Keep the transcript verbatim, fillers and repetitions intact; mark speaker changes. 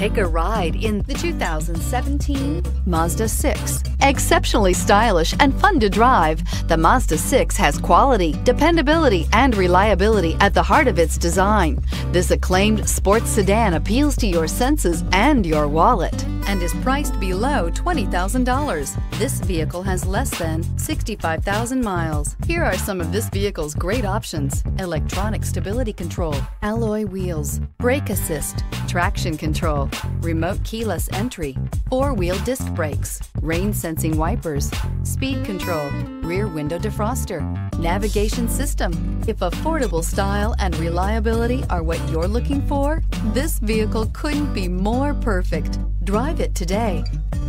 Speaker 1: Take a ride in the two thousand seventeen Mazda six. Exceptionally stylish and fun to drive, the Mazda six has quality, dependability, and reliability at the heart of its design. This acclaimed sports sedan appeals to your senses and your wallet and is priced below twenty thousand dollars. This vehicle has less than sixty-five thousand miles. Here are some of this vehicle's great options: electronic stability control, alloy wheels, brake assist, traction control, remote keyless entry, four-wheel disc brakes, rain sensing wipers, speed control, rear window defroster, navigation system. If affordable style and reliability are what you're looking for, this vehicle couldn't be more perfect. Drive it today.